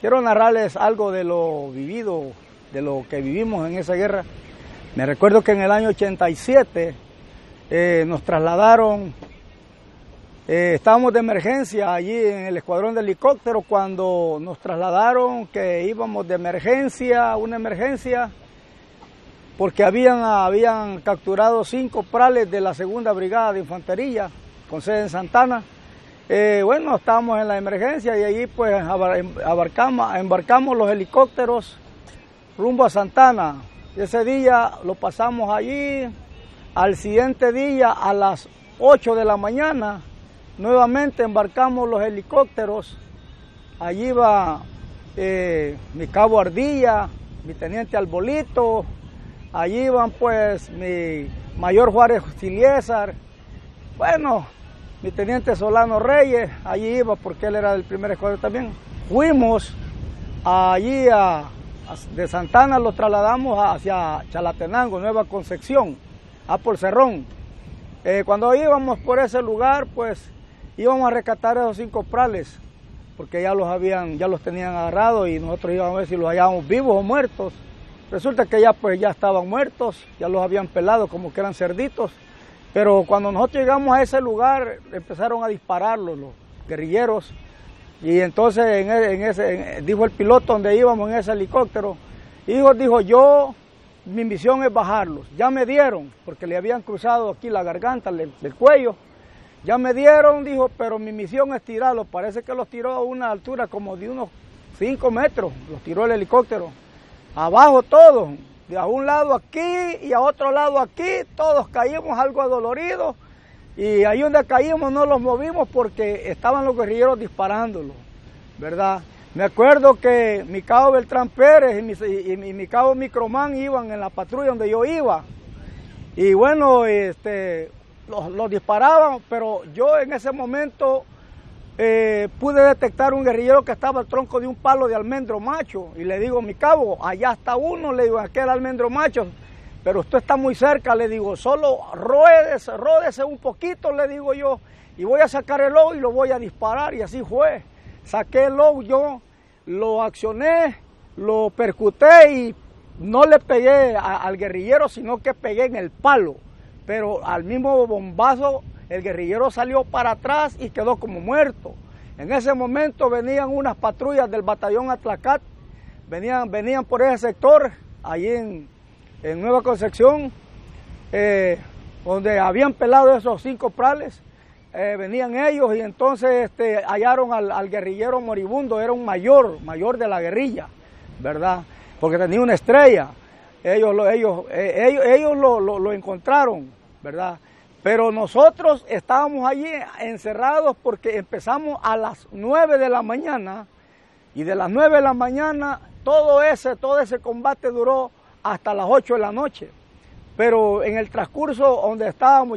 quiero narrarles algo de lo vivido, de lo que vivimos en esa guerra. Me recuerdo que en el año 87 nos trasladaron, estábamos de emergencia allí en el escuadrón de helicóptero cuando nos trasladaron que íbamos de emergencia, una emergencia, porque habían capturado 5 prales de la segunda brigada de infantería con sede en Santana. Bueno, estábamos en la emergencia y allí pues embarcamos los helicópteros rumbo a Santana. Ese día lo pasamos allí. Al siguiente día a las 8 de la mañana nuevamente embarcamos los helicópteros. Allí va mi cabo Ardilla, mi teniente Albolito, allí van pues mi mayor Juárez Siliésar, bueno, mi teniente Solano Reyes, allí iba porque él era del primer escuadrón también. Fuimos allí de Santana, lo trasladamos hacia Chalatenango, Nueva Concepción, a por Cerrón. Cuando íbamos por ese lugar, pues íbamos a rescatar esos 5 prales, porque ya los tenían agarrados y nosotros íbamos a ver si los hallábamos vivos o muertos. Resulta que ya estaban muertos, ya los habían pelado como que eran cerditos. Pero cuando nosotros llegamos a ese lugar, empezaron a dispararlos los guerrilleros. Y entonces dijo el piloto donde íbamos en ese helicóptero, dijo, mi misión es bajarlos. Ya me dieron, porque le habían cruzado aquí la garganta del cuello. Ya me dieron, dijo, pero mi misión es tirarlos. Parece que los tiró a una altura como de unos 5 metros, los tiró el helicóptero. Abajo todos, de a un lado aquí y a otro lado aquí, todos caímos algo adoloridos. Y ahí donde caímos no los movimos porque estaban los guerrilleros disparándolos, ¿verdad? Me acuerdo que mi cabo Beltrán Pérez y mi cabo Micromán iban en la patrulla donde yo iba. Y bueno, los disparaban, pero yo en ese momento pude detectar un guerrillero que estaba al tronco de un palo de almendro macho. Y le digo, mi cabo, allá está uno, le digo, aquel almendro macho. Pero usted está muy cerca, le digo, solo ródese un poquito, le digo yo, y voy a sacar el lobo y lo voy a disparar, y así fue. Saqué el lobo, yo lo accioné, lo percuté y no le pegué al guerrillero, sino que pegué en el palo. Pero al mismo bombazo, el guerrillero salió para atrás y quedó como muerto. En ese momento venían unas patrullas del batallón Atlacat, venían por ese sector, allí en Nueva Concepción, donde habían pelado esos 5 prales, venían ellos y entonces hallaron al guerrillero moribundo, era un mayor de la guerrilla, ¿verdad? Porque tenía una estrella. Ellos lo encontraron, ¿verdad? Pero nosotros estábamos allí encerrados porque empezamos a las 9 de la mañana y de las 9 de la mañana todo ese combate duró hasta las 8 de la noche. Pero en el transcurso donde estábamos,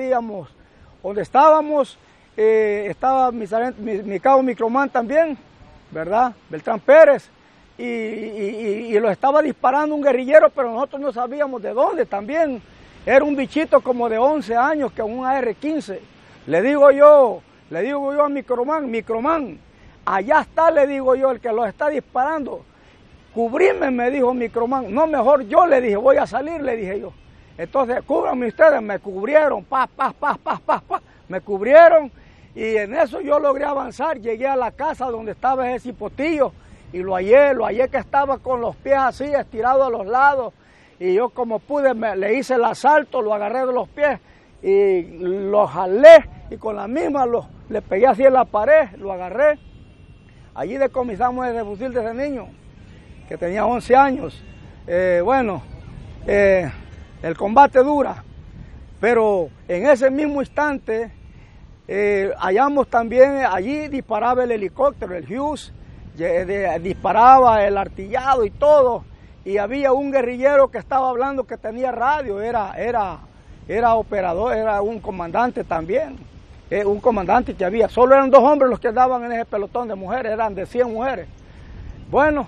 estaba mi cabo Micromán también, ¿verdad? Beltrán Pérez, y lo estaba disparando un guerrillero, pero nosotros no sabíamos de dónde también. Era un bichito como de 11 años, que un AR-15. Le digo yo a Micromán, allá está, le digo yo, el que lo está disparando. Cubríme, me dijo Micromán. No, mejor yo, le dije, voy a salir, le dije yo. Entonces, cúbranme ustedes, me cubrieron, me cubrieron, y en eso yo logré avanzar. Llegué a la casa donde estaba ese cipotillo, y lo hallé que estaba con los pies así, estirados a los lados, y yo como pude, le hice el asalto, lo agarré de los pies, y lo jalé, y con la misma le pegué así en la pared, lo agarré. Allí decomisamos ese fusil de ese niño, que tenía 11 años. El combate dura, pero en ese mismo instante hallamos también, allí disparaba el helicóptero, el Hughes, disparaba el artillado y todo, y había un guerrillero que estaba hablando que tenía radio, era operador, era un comandante también, un comandante que había, solo eran 2 hombres los que andaban en ese pelotón de mujeres, eran de 100 mujeres. Bueno,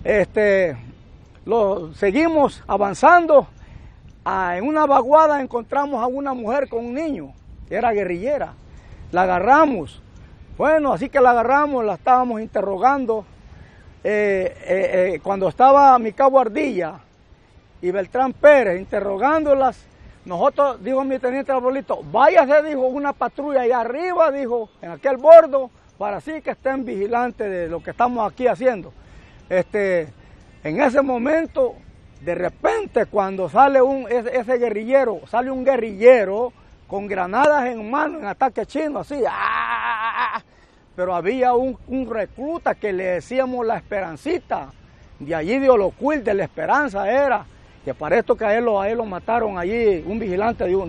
seguimos avanzando. En una vaguada encontramos a una mujer con un niño, era guerrillera, la agarramos. Bueno, así que la agarramos, la estábamos interrogando, cuando estaba mi cabo Ardilla y Beltrán Pérez interrogándolas, nosotros, dijo mi teniente Arbolito, váyase, dijo, una patrulla allá arriba, dijo, en aquel bordo, para así que estén vigilantes de lo que estamos aquí haciendo. En ese momento, de repente, cuando sale ese guerrillero, sale un guerrillero con granadas en mano, en ataque chino, así, ¡ah! Pero había un recluta que le decíamos la Esperancita, de allí de Olocuil, de la Esperanza era, que para esto que a él lo mataron allí, un vigilante de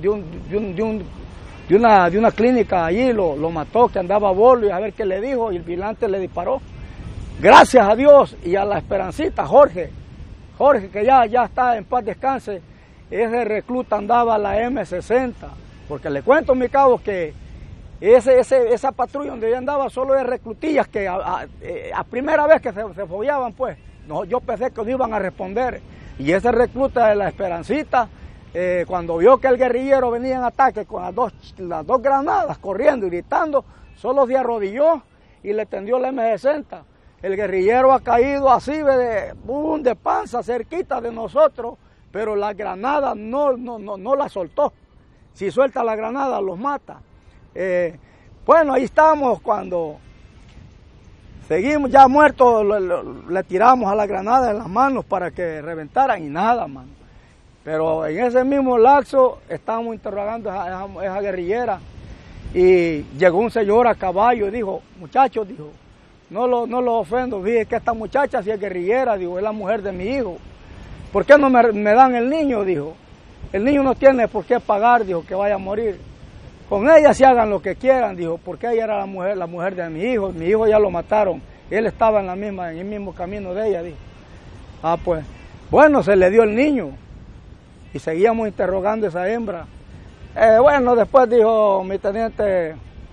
una clínica allí lo mató, que andaba a bolo y a ver qué le dijo, y el vigilante le disparó. Gracias a Dios y a la Esperancita, Jorge, que ya está en paz descanse, ese recluta andaba a la M60, porque le cuento, mi cabo, que esa patrulla donde yo andaba solo de reclutillas que a primera vez que se follaban, pues, no, yo pensé que no iban a responder. Y ese recluta de la Esperancita, cuando vio que el guerrillero venía en ataque con las dos granadas corriendo y gritando, solo se arrodilló y le tendió la M60. El guerrillero ha caído así de panza cerquita de nosotros, pero la granada no la soltó. Si suelta la granada los mata. Bueno, ahí estamos cuando seguimos ya muertos, le tiramos a la granada en las manos para que reventaran y nada, mano. Pero en ese mismo lapso estábamos interrogando a esa guerrillera y llegó un señor a caballo y dijo, muchachos, dijo, no lo ofendo, dije que esta muchacha si es guerrillera, digo, es la mujer de mi hijo. ¿Por qué no me dan el niño? Dijo, el niño no tiene por qué pagar, dijo, que vaya a morir. Con ella se hagan lo que quieran, dijo, porque ella era la mujer de mi hijo ya lo mataron, él estaba en el mismo camino de ella, dijo. Ah, pues, bueno, se le dio el niño y seguíamos interrogando a esa hembra. Bueno, después dijo mi teniente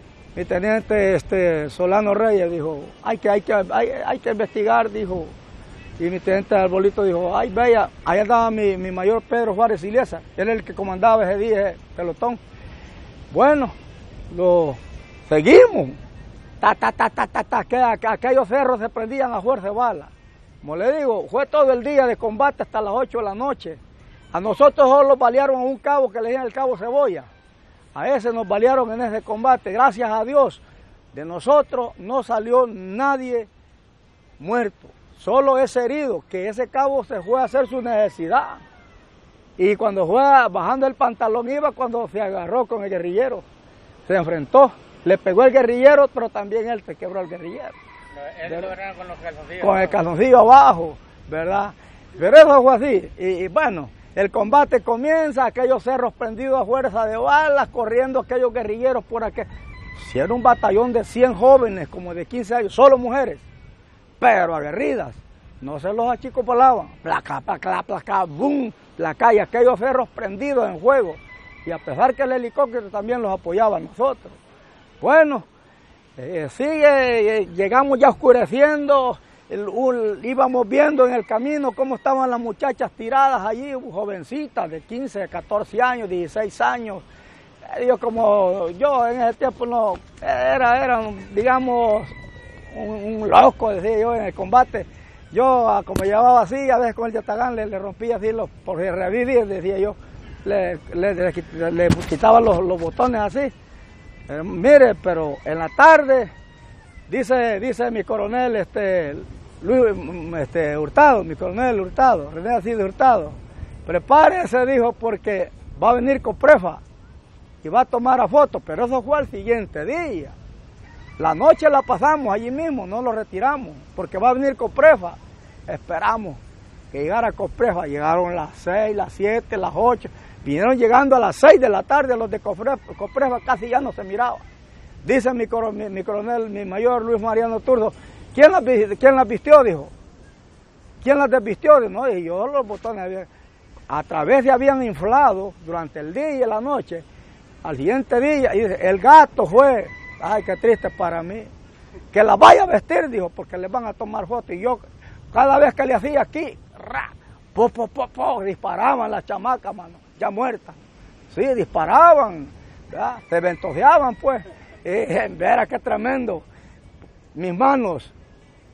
Solano Reyes, dijo, hay que investigar, dijo, y mi teniente Arbolito dijo, ay, vaya, ahí andaba mi mayor Pedro Juárez Iliesa, él es el que comandaba ese día, ese pelotón. Bueno, lo seguimos, aquellos cerros se prendían a fuerza de bala. Como le digo, fue todo el día de combate hasta las 8 de la noche. A nosotros solo balearon a un cabo que le decían el cabo Cebolla. A ese nos balearon en ese combate. Gracias a Dios, de nosotros no salió nadie muerto. Solo ese herido, que ese cabo se fue a hacer su necesidad. Y cuando fue bajando el pantalón iba cuando se agarró con el guerrillero. Se enfrentó, le pegó el guerrillero, pero también él se quebró el guerrillero. Él lo agarraron con los calzoncillos. Con el calzoncillo abajo, ¿verdad? Pero eso fue así. Y bueno, el combate comienza, aquellos cerros prendidos a fuerza de balas, corriendo aquellos guerrilleros por aquí. Si era un batallón de 100 jóvenes, como de 15 años, solo mujeres, pero aguerridas. No se los achicopalaban, placa, boom, placa, y aquellos cerros prendidos en fuego. Y a pesar que el helicóptero también los apoyaba a nosotros. Bueno, llegamos ya oscureciendo, íbamos viendo en el camino cómo estaban las muchachas tiradas allí, jovencitas de 15, 14 años, 16 años. Yo en ese tiempo no, era digamos, un loco, decía yo, en el combate. Yo, como llevaba así, a veces con el yatagán le rompía así, por revivir, decía yo, le quitaba los botones así. Mire, pero en la tarde, dice mi coronel Hurtado, mi coronel Hurtado, René Alcides Hurtado, prepárese, dijo, porque va a venir Coprefa y va a tomar a fotos, pero eso fue al siguiente día. La noche la pasamos allí mismo, no lo retiramos, porque va a venir Coprefa. Esperamos que llegara Coprefa, llegaron las 6, las 7, las 8, vinieron llegando a las 6 de la tarde los de Coprefa, casi ya no se miraba. Dice mi coronel, mi mayor Luis Mariano Turdo, ¿quién las vistió? Dijo. ¿Quién las desvistió? No, y yo los botones a través de habían inflado durante el día y la noche. Al siguiente día, y dice, el gato fue. Ay, qué triste para mí. Que la vaya a vestir, dijo, porque le van a tomar fotos. Y yo, cada vez que le hacía aquí, disparaban las chamacas, mano, ya muertas. Sí, disparaban, ¿verdad? Se ventoseaban, pues. Verá qué tremendo. Mis manos,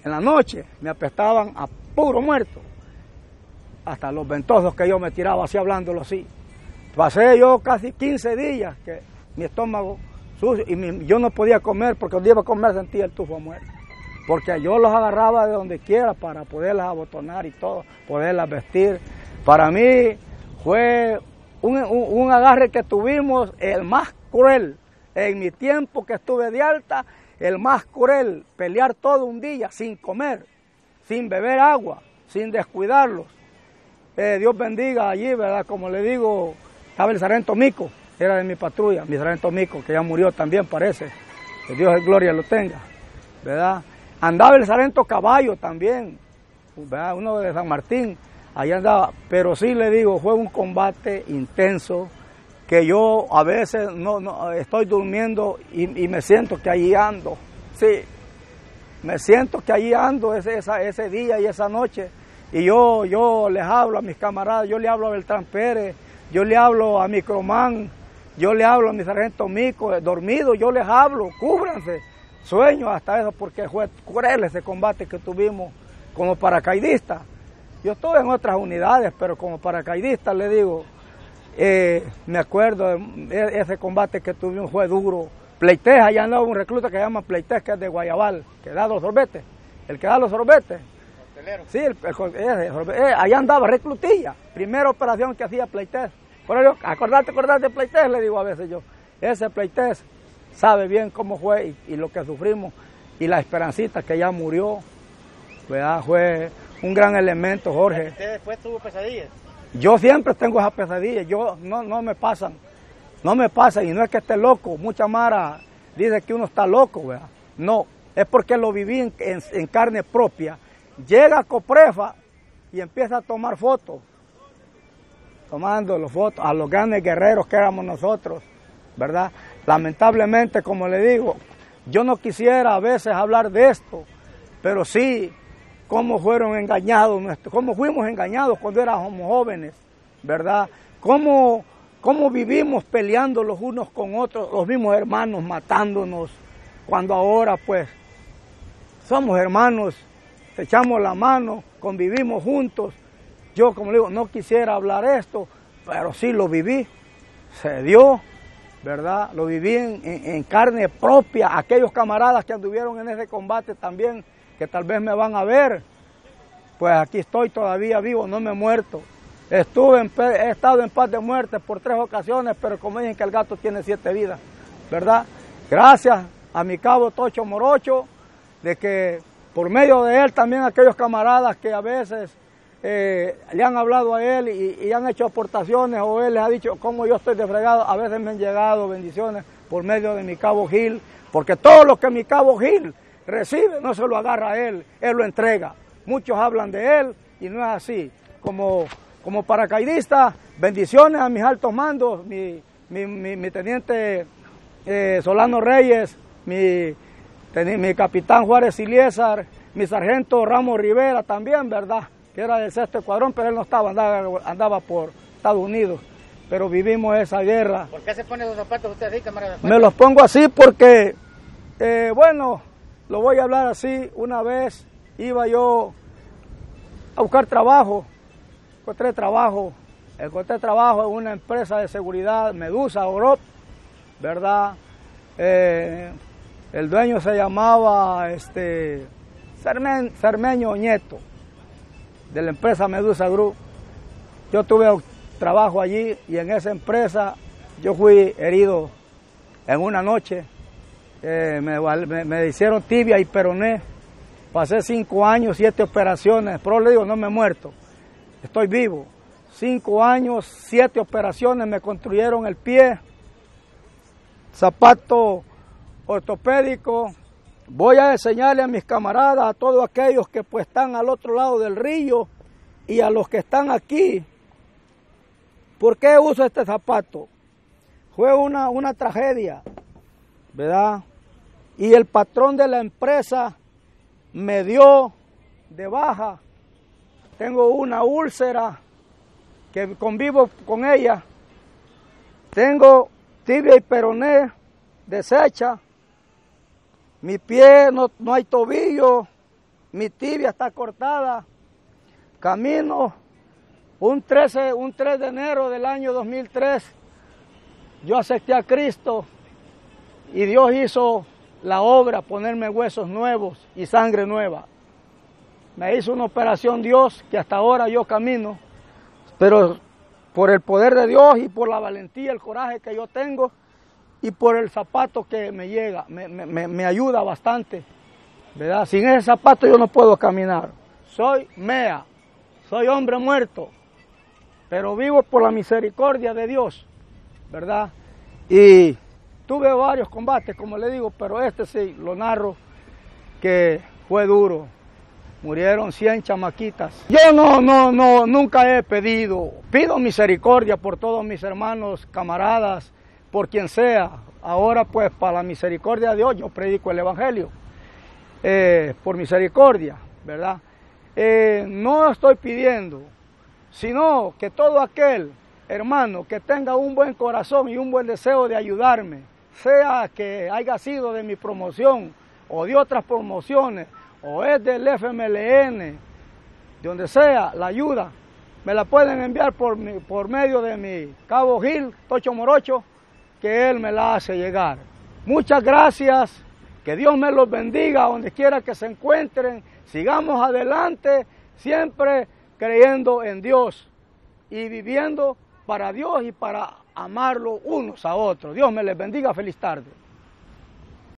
en la noche me apestaban a puro muerto. Hasta los ventosos que yo me tiraba así hablándolo así. Pasé yo casi 15 días que mi estómago sucio y yo no podía comer porque cuando iba a comer sentía el tufo muerto. Porque yo los agarraba de donde quiera para poderlas abotonar y todo, poderlas vestir. Para mí fue un agarre que tuvimos el más cruel. En mi tiempo que estuve de alta, el más cruel, pelear todo un día sin comer, sin beber agua, sin descuidarlos. Dios bendiga allí, ¿verdad? Como le digo, estaba el sargento Mico, era de mi patrulla, mi sargento Mico, que ya murió también parece, que Dios de gloria lo tenga, ¿verdad? Andaba el sargento Caballo también, ¿verdad? Uno de San Martín, ahí andaba, pero sí le digo, fue un combate intenso, que yo a veces no estoy durmiendo y me siento que allí ando, sí, me siento que allí ando ese día y esa noche. Y yo les hablo a mis camaradas, yo le hablo a Beltrán Pérez, yo le hablo a Micromán, yo le hablo a mi sargento Mico, dormido, yo les hablo, cúbranse, sueño hasta eso, porque fue cruel ese combate que tuvimos como paracaidista. Yo estuve en otras unidades, pero como paracaidista le digo, me acuerdo de ese combate que tuvimos, fue duro. Pleites, allá andaba un recluta que se llama Pleites, que es de Guayabal, que da los sorbetes, el que da los sorbetes. Sí, allá andaba reclutilla, primera operación que hacía Pleites. Por ello, acordate Pleites, le digo a veces yo. Ese Pleites sabe bien cómo fue y lo que sufrimos. Y la Esperancita que ya murió, ¿verdad? Fue un gran elemento, Jorge. ¿Usted después tuvo pesadillas? Yo siempre tengo esas pesadillas, no me pasan, y no es que esté loco. Mucha mara dice que uno está loco, ¿verdad? No, es porque lo viví en carne propia. Llega a Coprefa y empieza a tomar fotos, tomando las fotos a los grandes guerreros que éramos nosotros, ¿verdad? Lamentablemente, como le digo, yo no quisiera a veces hablar de esto, pero sí, cómo fueron engañados, cómo fuimos engañados cuando éramos jóvenes, ¿verdad? Cómo vivimos peleando los unos con otros, los mismos hermanos matándonos, cuando ahora pues somos hermanos, echamos la mano, convivimos juntos. Yo, como le digo, no quisiera hablar esto, pero sí lo viví, se dio, ¿verdad? Lo viví en carne propia. Aquellos camaradas que anduvieron en ese combate también, que tal vez me van a ver, pues aquí estoy todavía vivo, no me he muerto. He estado en paz de muerte por 3 ocasiones, pero como dicen que el gato tiene 7 vidas, ¿verdad? Gracias a mi cabo Tocho Morocho, de que por medio de él también aquellos camaradas que a veces le han hablado a él y han hecho aportaciones, o él les ha dicho cómo yo estoy de fregado, a veces me han llegado bendiciones por medio de mi cabo Gil, porque todo lo que mi cabo Gil recibe no se lo agarra a él lo entrega. Muchos hablan de él y no es así. Como paracaidista, bendiciones a mis altos mandos, mi teniente Solano Reyes, mi capitán Juárez Iliésar, mi sargento Ramos Rivera también, ¿verdad? Que era del 6º Escuadrón, pero él no estaba, andaba por Estados Unidos. Pero vivimos esa guerra. ¿Por qué se pone los zapatos usted así, camarada? Me los pongo así porque, bueno, lo voy a hablar así. Una vez iba yo a buscar trabajo, encontré trabajo en una empresa de seguridad, Medusa, Orop, ¿verdad? El dueño se llamaba Cermeño Nieto, de la empresa Medusa Group. Yo tuve trabajo allí y en esa empresa yo fui herido en una noche. Me hicieron tibia y peroné. Pasé 5 años, 7 operaciones, pero le digo, no me he muerto, estoy vivo. 5 años, 7 operaciones, me construyeron el pie, zapato ortopédico. Voy a enseñarle a mis camaradas, a todos aquellos que pues están al otro lado del río y a los que están aquí, ¿por qué uso este zapato? Fue una tragedia, ¿verdad? Y el patrón de la empresa me dio de baja. Tengo una úlcera que convivo con ella. Tengo tibia y peroné deshecha. Mi pie no hay tobillo, mi tibia está cortada. Camino un 3 de enero del año 2003. Yo acepté a Cristo y Dios hizo la obra, ponerme huesos nuevos y sangre nueva. Me hizo una operación Dios que hasta ahora yo camino, pero por el poder de Dios y por la valentía, el coraje que yo tengo y por el zapato que me llega, me ayuda bastante, ¿verdad? Sin ese zapato yo no puedo caminar. Soy mea, soy hombre muerto, pero vivo por la misericordia de Dios, ¿verdad? Y tuve varios combates, como le digo, pero este sí, lo narro, que fue duro. Murieron 100 chamaquitas. Yo nunca he pido misericordia por todos mis hermanos, camaradas, por quien sea. Ahora pues para la misericordia de Dios yo predico el evangelio, por misericordia, ¿verdad? No estoy pidiendo, sino que todo aquel hermano que tenga un buen corazón y un buen deseo de ayudarme, sea que haya sido de mi promoción o de otras promociones, o es del FMLN, de donde sea, la ayuda, me la pueden enviar por medio de mi cabo Gil, Tocho Morocho, que él me la hace llegar. Muchas gracias, que Dios me los bendiga donde quiera que se encuentren, sigamos adelante, siempre creyendo en Dios y viviendo para Dios y para amarlo unos a otros. Dios me les bendiga, feliz tarde.